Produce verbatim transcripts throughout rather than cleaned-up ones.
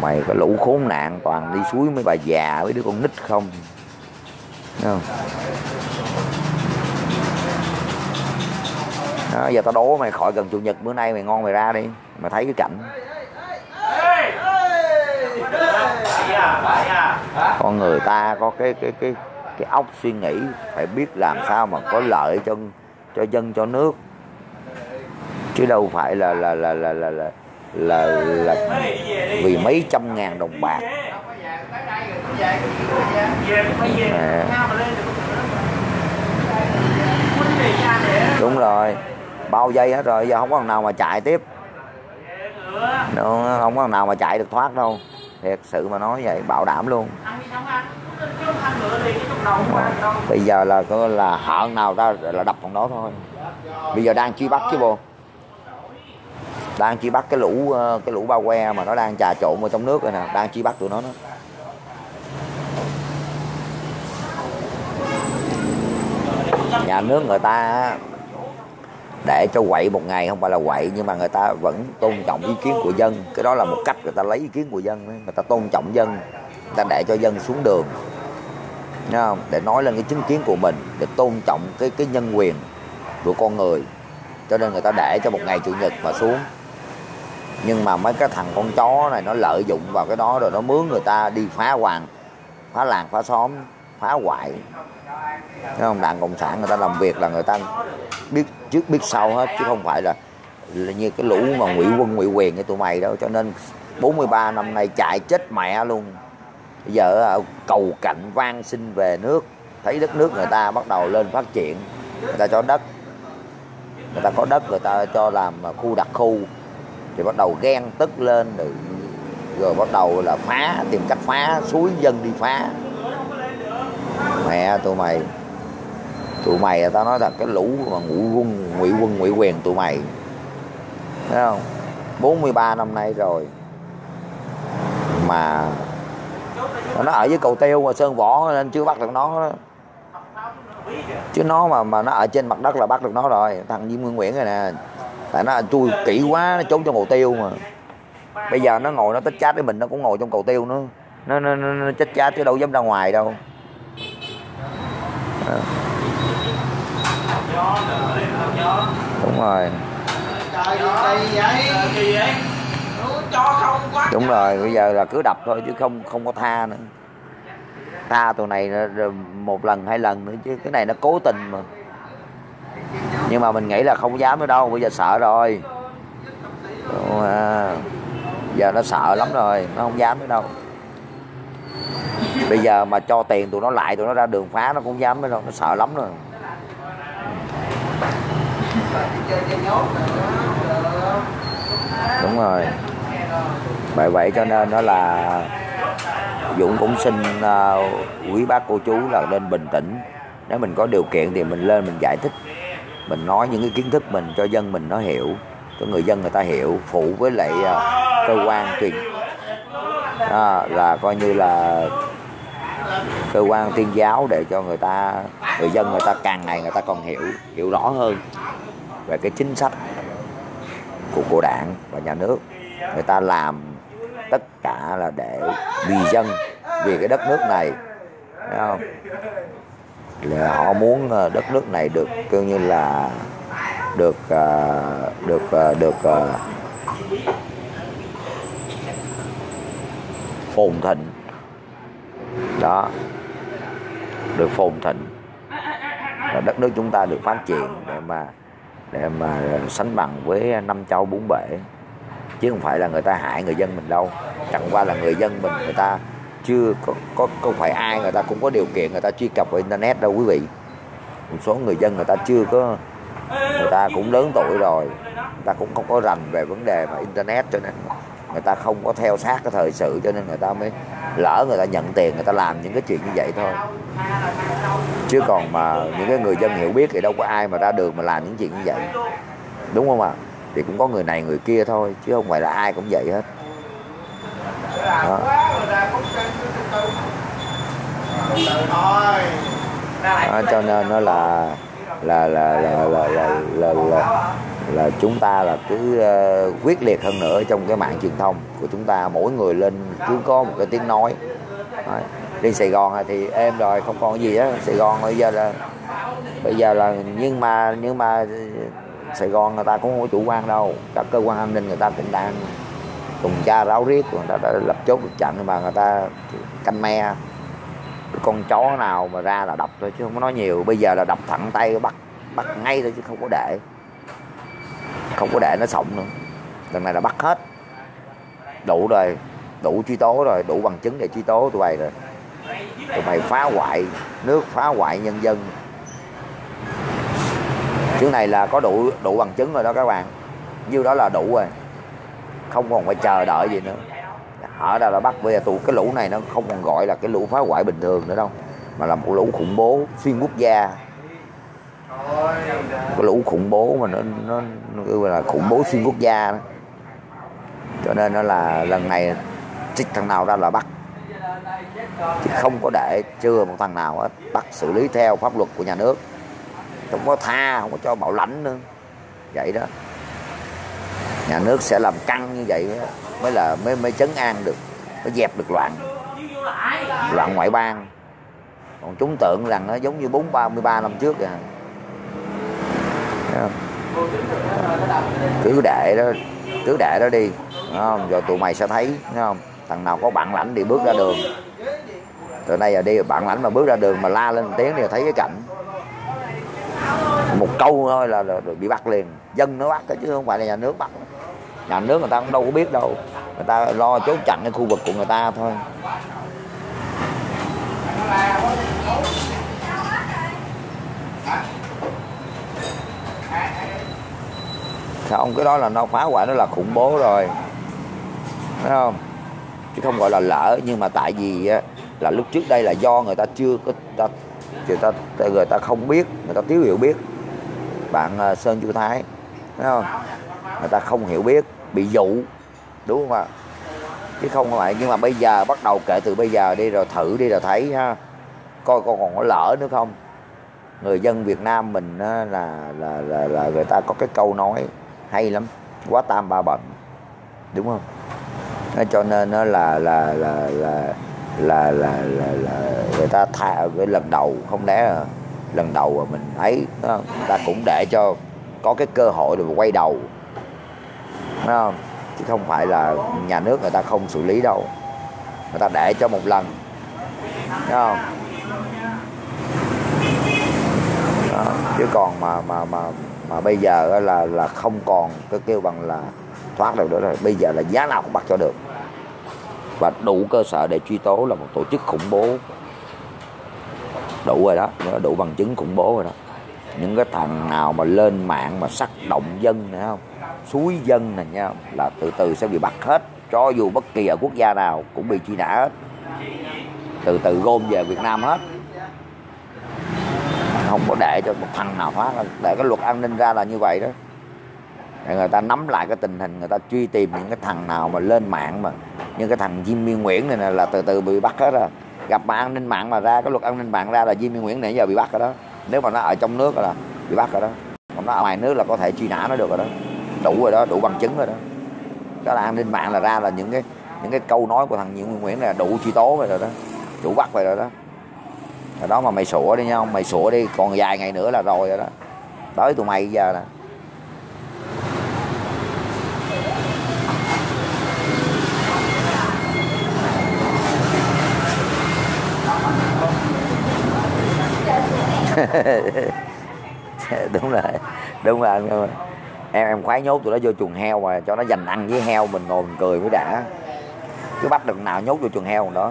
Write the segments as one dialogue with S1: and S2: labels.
S1: Mày cái lũ khốn nạn toàn đi suối mấy bà già với đứa con nít không. Thấy không? Đó, giờ tao đố mày khỏi gần Chủ nhật bữa nay mày ngon mày ra đi. Mày thấy cái cảnh con người ta có cái cái cái cái óc suy nghĩ phải biết làm sao mà có lợi cho cho dân cho nước, chứ đâu phải là là là là là là, là, là vì mấy trăm ngàn đồng bạc. À. Đúng rồi, bao dây hết rồi, giờ không có thằng nào mà chạy tiếp, nó không có thằng nào mà chạy được thoát đâu, thiệt sự mà nói vậy, bảo đảm luôn. Bây giờ là là hận nào ta là đập thằng đó thôi. Bây giờ đang truy bắt chứ bộ, đang truy bắt cái lũ cái lũ bao que mà nó đang trà trộn ở trong nước rồi nè, đang truy bắt tụi nó đó. Nhà nước người ta để cho quậy một ngày không phải là quậy, nhưng mà người ta vẫn tôn trọng ý kiến của dân. Cái đó là một cách người ta lấy ý kiến của dân, người ta tôn trọng dân, người ta để cho dân xuống đường, thấy không? Để nói lên cái chứng kiến của mình, để tôn trọng cái cái nhân quyền của con người. Cho nên người ta để cho một ngày Chủ nhật mà xuống. Nhưng mà mấy cái thằng con chó này nó lợi dụng vào cái đó rồi nó mướn người ta đi phá hoàng, phá làng phá xóm, phá hoại. Thấy không? Đảng Cộng sản người ta làm việc là người ta biết trước biết sau hết, chứ không phải là, là như cái lũ mà ngụy quân ngụy quyền như tụi mày đâu. Cho nên bốn mươi ba năm nay chạy chết mẹ luôn. Bây giờ cầu cạnh van xin về nước, thấy đất nước người ta bắt đầu lên phát triển, người ta cho đất, người ta có đất người ta cho làm khu đặc khu, thì bắt đầu ghen tức lên rồi, rồi bắt đầu là phá, tìm cách phá, xúi dân đi phá. Mẹ tụi mày, tụi mày tao nói thật, cái lũ mà ngụy quân ngụy quân ngụy quyền tụi mày, thấy không? bốn mươi ba năm nay rồi mà nó ở với cầu tiêu mà Sơn Võ nên chưa bắt được nó đó. Chứ nó mà mà nó ở trên mặt đất là bắt được nó rồi. Thằng Diêm Nguyên Nguyễn này nè, tại nó chui kỹ quá, nó trốn trong cầu tiêu mà. Bây giờ nó ngồi nó tích chat với mình, nó cũng ngồi trong cầu tiêu nữa, nó nó, nó, nó tích chat chứ đâu dám ra ngoài đâu. À. Đúng rồi. Đúng rồi, bây giờ là cứ đập thôi chứ không không có tha nữa. Tha tụi này một lần hai lần nữa, chứ cái này nó cố tình mà. Nhưng mà mình nghĩ là không dám nữa đâu, bây giờ sợ rồi. À, giờ nó sợ lắm rồi, nó không dám nữa đâu. Bây giờ mà cho tiền tụi nó lại, tụi nó ra đường phá nó cũng dám nữa đâu, nó sợ lắm rồi. Đúng rồi. Bởi vậy cho nên nó là Dũng cũng xin uh, quý bác cô chú là nên bình tĩnh. Nếu mình có điều kiện thì mình lên mình giải thích, mình nói những cái kiến thức mình cho dân mình nó hiểu, cho người dân người ta hiểu, phụ với lại uh, cơ quan truyền à, là coi như là cơ quan tuyên giáo, để cho người ta, người dân người ta càng ngày người ta còn hiểu hiểu rõ hơn về cái chính sách của của đảng và nhà nước. Người ta làm tất cả là để vì dân, vì cái đất nước này, thấy không? Là họ muốn đất nước này được coi như là được uh, được uh, được uh, phồn thịnh đó, được phồn thịnh, và đất nước chúng ta được phát triển để mà để mà sánh bằng với năm châu bốn bể, chứ không phải là người ta hại người dân mình đâu. Chẳng qua là người dân mình người ta chưa có có không phải ai người ta cũng có điều kiện người ta truy cập vào internet đâu quý vị. Một số người dân người ta chưa có, người ta cũng lớn tuổi rồi, người ta cũng không có rành về vấn đề mà internet, cho nên người ta không có theo sát cái thời sự, cho nên người ta mới lỡ người ta nhận tiền, người ta làm những cái chuyện như vậy thôi. Chứ còn mà những cái người dân hiểu biết thì đâu có ai mà ra đường mà làm những chuyện như vậy, đúng không ạ? À? Thì cũng có người này người kia thôi, chứ không phải là ai cũng vậy hết. Đó. Đó, cho nên nó là là là là là là, là, là, là chúng ta là cứ uh, quyết liệt hơn nữa trong cái mạng truyền thông của chúng ta, mỗi người lên cứ có một cái tiếng nói. Đấy. Đi Sài Gòn thì êm rồi, không còn cái gì á. Sài Gòn bây giờ là bây giờ là nhưng mà nhưng mà Sài Gòn người ta cũng không có chủ quan đâu, các cơ quan an ninh người ta cũng đang tuần tra ráo riết, người ta đã lập chốt được chặn, mà người ta canh me con chó nào mà ra là đập thôi chứ không có nói nhiều. Bây giờ là đập thẳng tay bắt bắt ngay thôi chứ không có để không có để nó sống nữa. Lần này là bắt hết, đủ rồi, đủ truy tố rồi, đủ bằng chứng để truy tố tụi bay rồi. Tụi mày phá hoại nước, phá hoại nhân dân. Chứ này là có đủ đủ bằng chứng rồi đó các bạn, như đó là đủ rồi, không còn phải chờ đợi gì nữa. Ở đâu là bắt. Bây giờ tụi cái lũ này nó không còn gọi là cái lũ phá hoại bình thường nữa đâu, mà là một lũ khủng bố xuyên quốc gia. Cái lũ khủng bố mà nó nó, nó là khủng bố xuyên quốc gia đó. Cho nên nó là lần này trích thằng nào ra là bắt, chứ không có để chưa một thằng nào hết, bắt xử lý theo pháp luật của nhà nước, không có tha, không có cho bảo lãnh nữa. Vậy đó, nhà nước sẽ làm căng như vậy mới là mới mới trấn an được, mới dẹp được loạn loạn ngoại bang. Còn chúng tưởng rằng nó giống như bốn ba mươi ba năm trước kìa. Cứ để đó, cứ để đó đi, không? Rồi tụi mày sẽ thấy, không? Thằng nào có bản lãnh thì bước ra đường. Từ nay giờ đi bản lãnh mà bước ra đường mà la lên một tiếng thì thấy cái cảnh một câu thôi là, là, là bị bắt liền. Dân nó bắt chứ không phải là nhà nước bắt. Nhà nước người ta cũng đâu có biết đâu, người ta lo chốt chặn cái khu vực của người ta thôi. Không, cái đó là nó phá hoại, nó là khủng bố rồi, thấy không? Chứ không gọi là lỡ. Nhưng mà tại vì là lúc trước đây là do người ta chưa có ta, người ta người ta không biết, người ta thiếu hiểu biết. Bạn Sơn Chu Thái, thấy không? Người ta không hiểu biết, bị dụ, đúng không ạ? Chứ không phải. Nhưng mà bây giờ bắt đầu kể từ bây giờ đi rồi thử đi rồi thấy ha, coi con còn có lỡ nữa không. Người dân Việt Nam mình là là là, là người ta có cái câu nói hay lắm, quá tam ba bận, đúng không? Cho nên nó là là là là là là là, là người ta tha cái lần đầu, không lẽ là lần đầu mà mình ấy, người ta cũng để cho có cái cơ hội để quay đầu, đúng không? Chứ không phải là nhà nước người ta không xử lý đâu, người ta để cho một lần, đúng không? Đó. Chứ còn mà mà mà mà bây giờ là là không còn cái kêu bằng là thoát được nữa rồi. Bây giờ là giá nào cũng bắt cho được, và đủ cơ sở để truy tố là một tổ chức khủng bố, đủ rồi đó, đủ bằng chứng khủng bố rồi đó. Những cái thằng nào mà lên mạng mà sắc động dân này không, xúi dân này nha, là từ từ sẽ bị bắt hết, cho dù bất kỳ ở quốc gia nào cũng bị truy nã hết, từ từ gom về Việt Nam hết. Không có để cho một thằng nào thoát. Để cái luật an ninh ra là như vậy đó, để người ta nắm lại cái tình hình, người ta truy tìm những cái thằng nào mà lên mạng mà như cái thằng Jimmy Nguyễn này, này là từ từ bị bắt hết rồi. Gặp mà an ninh mạng mà ra cái luật an ninh mạng ra là Jimmy Nguyễn này giờ bị bắt rồi đó. Nếu mà nó ở trong nước là bị bắt rồi đó, còn nó ở ngoài nước là có thể truy nã nó được rồi đó, đủ rồi đó, đủ bằng chứng rồi đó. Đó là an ninh mạng là ra là những cái những cái câu nói của thằng Jimmy Nguyễn là đủ truy tố rồi đó, đủ bắt rồi đó. Rồi đó mà mày sủa đi nha, không mày sủa đi, còn vài ngày nữa là rồi rồi đó, tới tụi mày giờ nè. Đúng rồi, đúng rồi em em khoái nhốt tụi nó vô chuồng heo mà cho nó dành ăn với heo, mình ngồi mình cười mới đã, chứ bắt được nào nhốt vô chuồng heo còn đó.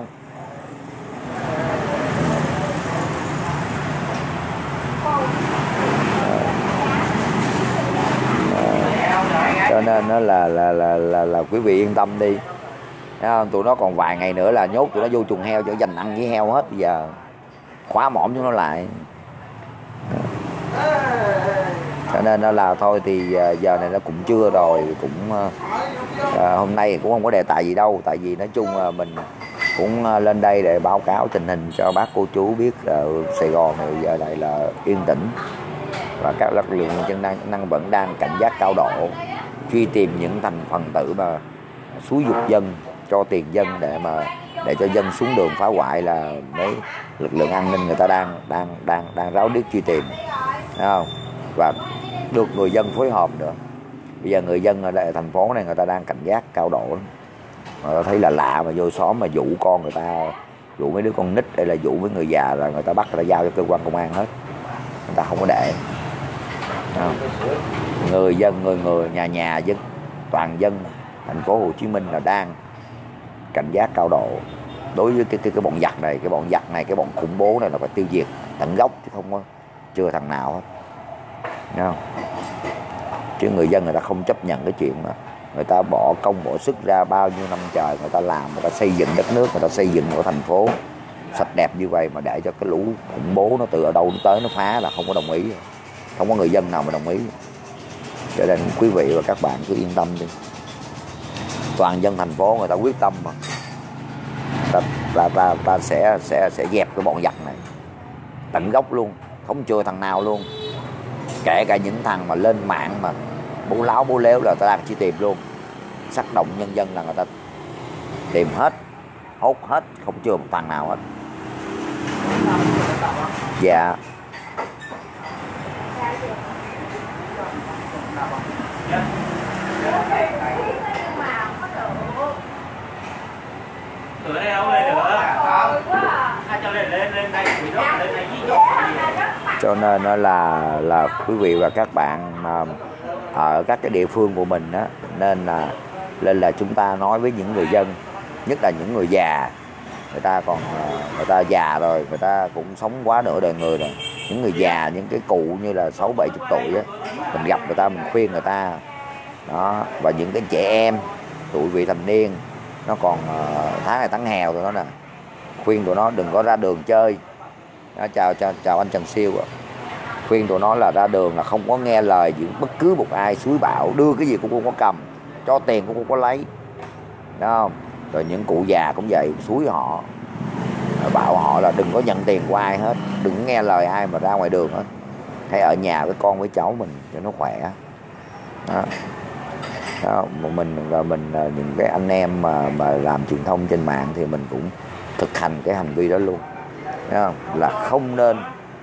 S1: Cho nên nó là là, là là là quý vị yên tâm đi, thấy không? Tụi nó còn vài ngày nữa là nhốt tụi nó vô chuồng heo cho dành ăn với heo hết. Bây giờ khóa mõm chúng nó lại. Cho nên nó là thôi thì giờ này nó cũng trưa rồi, cũng à, hôm nay cũng không có đề tài gì đâu, tại vì nói chung là mình cũng lên đây để báo cáo tình hình cho bác cô chú biết ở Sài Gòn này giờ này là yên tĩnh, và các lực lượng chức năng, năng vẫn đang cảnh giác cao độ, truy tìm những thành phần tử mà xúi dục dân, cho tiền dân để mà để cho dân xuống đường phá hoại, là mấy lực lượng an ninh người ta đang đang đang đang ráo riết truy tìm, thấy không? Và được người dân phối hợp nữa. Bây giờ người dân ở đây thành phố này người ta đang cảnh giác cao độ lắm. Người ta thấy là lạ mà vô xóm mà dụ con người ta, dụ mấy đứa con nít hay là dụ mấy người già, là người ta bắt, người ta giao cho cơ quan công an hết, người ta không có để. Không? Người dân, người người nhà nhà dân, toàn dân thành phố Hồ Chí Minh là đang cảnh giác cao độ đối với cái cái cái bọn giặc này, cái bọn giặc này, cái bọn khủng bố này là phải tiêu diệt tận gốc, chứ không có chưa thằng nào hết. Thấy không? Chứ người dân người ta không chấp nhận cái chuyện mà người ta bỏ công bỏ sức ra bao nhiêu năm trời, người ta làm, người ta xây dựng đất nước, người ta xây dựng một thành phố sạch đẹp như vậy mà để cho cái lũ khủng bố nó từ ở đâu nó tới nó phá, là không có đồng ý, không có người dân nào mà đồng ý. Cho nên quý vị và các bạn cứ yên tâm đi, toàn dân thành phố người ta quyết tâm mà ta, ta, ta, ta sẽ sẽ sẽ dẹp cái bọn giặc này tận gốc luôn, không chừa thằng nào luôn. Kể cả những thằng mà lên mạng mà bố láo bố léo là ta đang chỉ tìm luôn, sắc động nhân dân là người ta tìm hết, hốt hết, không chừa một thằng nào hết. Dạ.
S2: Ở đây không lên được à? Cho lên lên lên đây, lên đây
S1: cho nên nó là là quý vị và các bạn mà ở các cái địa phương của mình đó, nên là nên là chúng ta nói với những người dân, nhất là những người già, người ta còn người ta già rồi, người ta cũng sống quá nửa đời người rồi. Những người già, những cái cụ như là sáu bảy chục tuổi á, mình gặp người ta mình khuyên người ta đó. Và những cái trẻ em tuổi vị thành niên, nó còn tháng này tháng hè rồi đó nè, khuyên tụi nó đừng có ra đường chơi đó. Chào chào chào anh Trần Siêu ạ. Khuyên tụi nó là ra đường là không có nghe lời những bất cứ một ai xúi bảo, đưa cái gì cũng không có cầm, cho tiền cũng không có lấy, đó không? Rồi những cụ già cũng vậy, xúi họ, bảo họ là đừng có nhận tiền của ai hết, đừng nghe lời ai mà ra ngoài đường hết, hãy ở nhà với con với cháu mình cho nó khỏe đó. Đó, mình và mình những cái anh em mà mà làm truyền thông trên mạng thì mình cũng thực hành cái hành vi đó luôn, thấy không? Là không nên,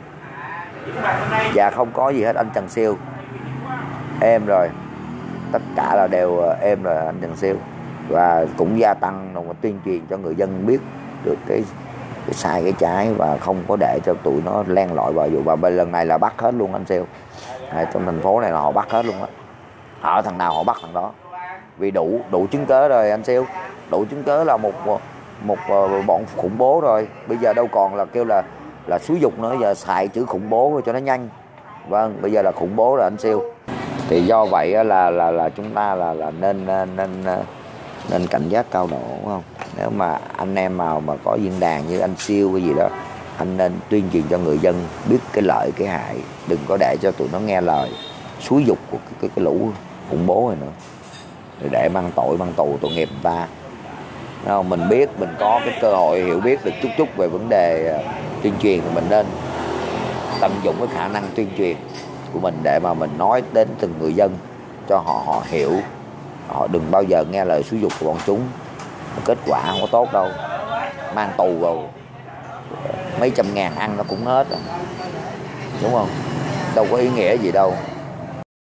S1: và không có gì hết. Anh Trần Siêu êm rồi, tất cả là đều êm rồi anh Trần Siêu, và cũng gia tăng đồng tuyên truyền cho người dân biết được cái, cái sai cái trái, và không có để cho tụi nó len lỏi vào vụ. Và lần này là bắt hết luôn anh Siêu, à, trong thành phố này là họ bắt hết luôn á, họ thằng nào họ bắt thằng đó, vì đủ đủ chứng cớ rồi anh Siêu, đủ chứng cớ là một một, một bọn khủng bố rồi. Bây giờ đâu còn là kêu là là xúi dục nữa, giờ xài chữ khủng bố cho nó nhanh. Vâng, bây giờ là khủng bố rồi anh Siêu. Thì do vậy là là là chúng ta là là nên nên nên cảnh giác cao độ, đúng không? Nếu mà anh em nào mà có diễn đàn như anh Siêu cái gì đó, anh nên tuyên truyền cho người dân biết cái lợi cái hại, đừng có để cho tụi nó nghe lời xúi dục của cái, cái, cái lũ khủng bố này nữa, để mang tội mang tù tội nghiệp người ta. Không? Mình biết mình có cái cơ hội hiểu biết được chút chút về vấn đề uh, tuyên truyền, thì mình nên tận dụng cái khả năng tuyên truyền của mình để mà mình nói đến từng người dân cho họ họ hiểu, họ đừng bao giờ nghe lời xúi dục của bọn chúng. Kết quả không có tốt đâu, mang tù rồi mấy trăm ngàn ăn nó cũng hết rồi, đúng không? Đâu có ý nghĩa gì đâu.